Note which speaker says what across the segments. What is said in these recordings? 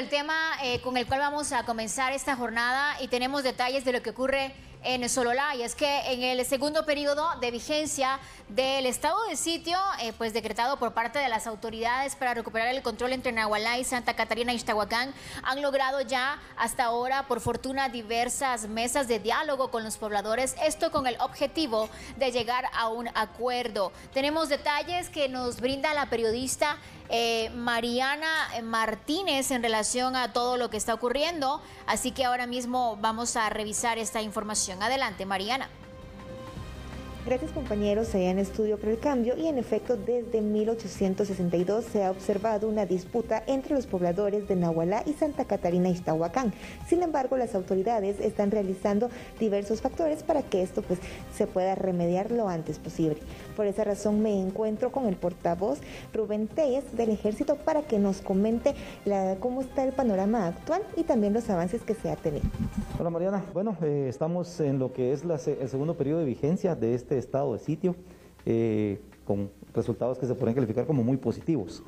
Speaker 1: el tema con el cual vamos a comenzar esta jornada y tenemos detalles de lo que ocurre en Sololá, y es que en el segundo periodo de vigencia del estado de sitio, pues decretado por parte de las autoridades para recuperar el control entre Nahualá y Santa Catarina Ixtahuacán, han logrado ya hasta ahora, por fortuna, diversas mesas de diálogo con los pobladores, esto con el objetivo de llegar a un acuerdo. Tenemos detalles que nos brinda la periodista Mariana Martínez en relación a todo lo que está ocurriendo, así que ahora mismo vamos a revisar esta información. Adelante, Mariana.
Speaker 2: Gracias, compañeros, allá en Estudio por el Cambio. Y en efecto, desde 1862 se ha observado una disputa entre los pobladores de Nahualá y Santa Catarina Ixtahuacán. Sin embargo, las autoridades están realizando diversos factores para que esto se pueda remediar lo antes posible. Por esa razón me encuentro con el portavoz Rubén Telles del Ejército para que nos comente cómo está el panorama actual y también los avances que se ha tenido.
Speaker 3: Hola, Mariana. Bueno, estamos en lo que es el segundo periodo de vigencia de este estado de sitio, con resultados que se pueden calificar como muy positivos.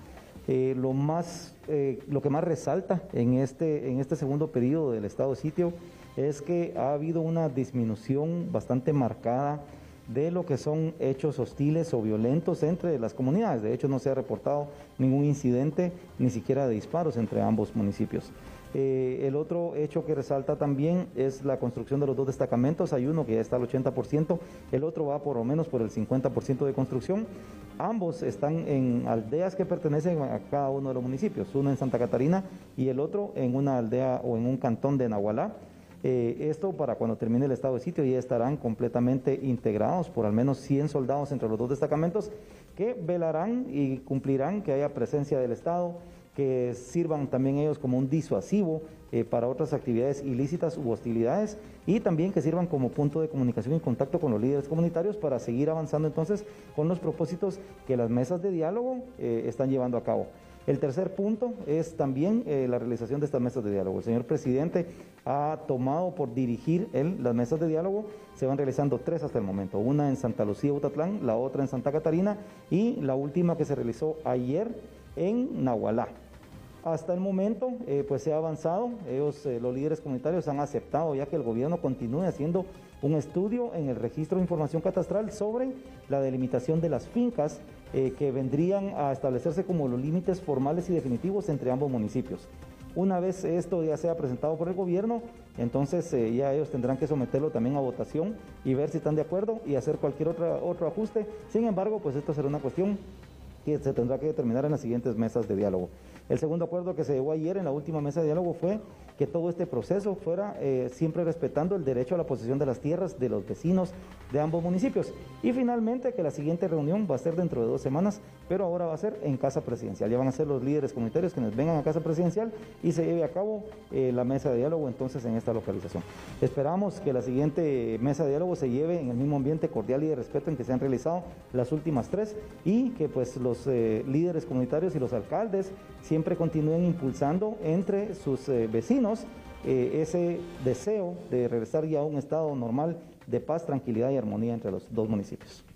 Speaker 3: Lo que más resalta en este segundo periodo del estado de sitio es que ha habido una disminución bastante marcada de lo que son hechos hostiles o violentos entre las comunidades. De hecho, no se ha reportado ningún incidente, ni siquiera de disparos entre ambos municipios. El otro hecho que resalta también es la construcción de los dos destacamentos. Hay uno que ya está al 80%, el otro va por lo menos por el 50% de construcción. Ambos están en aldeas que pertenecen a cada uno de los municipios, uno en Santa Catarina y el otro en una aldea o en un cantón de Nahualá. Esto para cuando termine el estado de sitio ya estarán completamente integrados por al menos 100 soldados entre los dos destacamentos que velarán y cumplirán que haya presencia del Estado, que sirvan también ellos como un disuasivo para otras actividades ilícitas u hostilidades, y también que sirvan como punto de comunicación y contacto con los líderes comunitarios para seguir avanzando entonces con los propósitos que las mesas de diálogo están llevando a cabo. El tercer punto es también la realización de estas mesas de diálogo. El señor presidente ha tomado por dirigir las mesas de diálogo. Se van realizando 3 hasta el momento, una en Santa Lucía, Utatlán, la otra en Santa Catarina y la última que se realizó ayer en Nahualá. Hasta el momento pues se ha avanzado, los líderes comunitarios han aceptado ya que el gobierno continúe haciendo un estudio en el registro de información catastral sobre la delimitación de las fincas que vendrían a establecerse como los límites formales y definitivos entre ambos municipios. Una vez esto ya sea presentado por el gobierno, entonces ya ellos tendrán que someterlo también a votación y ver si están de acuerdo y hacer cualquier otro ajuste. Sin embargo, pues esto será una cuestión que se tendrá que determinar en las siguientes mesas de diálogo. El segundo acuerdo que se llegó ayer en la última mesa de diálogo fue que todo este proceso fuera siempre respetando el derecho a la posesión de las tierras de los vecinos de ambos municipios. Y finalmente que la siguiente reunión va a ser dentro de 2 semanas, pero ahora va a ser en Casa Presidencial. Ya van a ser los líderes comunitarios quienes vengan a Casa Presidencial y se lleve a cabo la mesa de diálogo entonces en esta localización. Esperamos que la siguiente mesa de diálogo se lleve en el mismo ambiente cordial y de respeto en que se han realizado las últimas 3 y que pues los líderes comunitarios y los alcaldes siempre continúen impulsando entre sus vecinos ese deseo de regresar ya a un estado normal de paz, tranquilidad y armonía entre los dos municipios.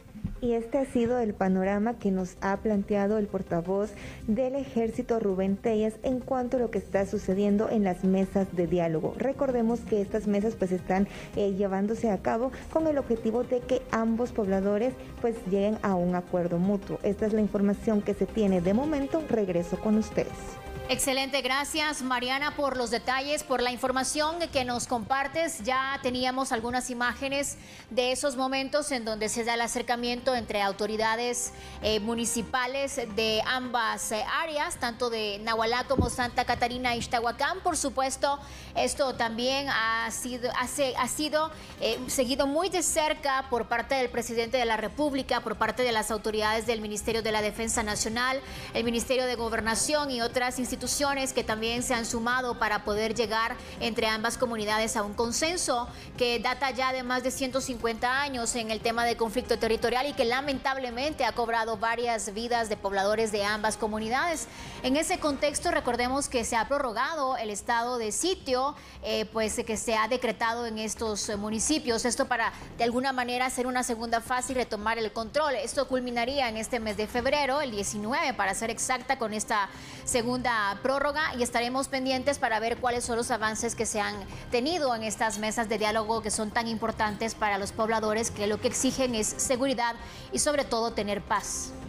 Speaker 2: Y este ha sido el panorama que nos ha planteado el portavoz del Ejército, Rubén Telles, en cuanto a lo que está sucediendo en las mesas de diálogo. Recordemos que estas mesas pues están llevándose a cabo con el objetivo de que ambos pobladores pues lleguen a un acuerdo mutuo. Esta es la información que se tiene de momento. Regreso con ustedes.
Speaker 1: Excelente, gracias Mariana por los detalles, por la información que nos compartes. Ya teníamos algunas imágenes de esos momentos en donde se da el acercamiento entre autoridades municipales de ambas áreas, tanto de Nahualá como Santa Catarina Ixtahuacán. Por supuesto, esto también ha sido seguido muy de cerca por parte del presidente de la República, por parte de las autoridades del Ministerio de la Defensa Nacional, el Ministerio de Gobernación y otras instituciones que también se han sumado para poder llegar entre ambas comunidades a un consenso que data ya de más de 150 años en el tema de conflicto territorial y que lamentablemente ha cobrado varias vidas de pobladores de ambas comunidades. En ese contexto, recordemos que se ha prorrogado el estado de sitio, pues que se ha decretado en estos municipios. Esto para de alguna manera hacer una segunda fase y retomar el control. Esto culminaría en este mes de febrero, el 19 para ser exacta, con esta segunda esta prórroga y estaremos pendientes para ver cuáles son los avances que se han tenido en estas mesas de diálogo que son tan importantes para los pobladores, que lo que exigen es seguridad y sobre todo tener paz.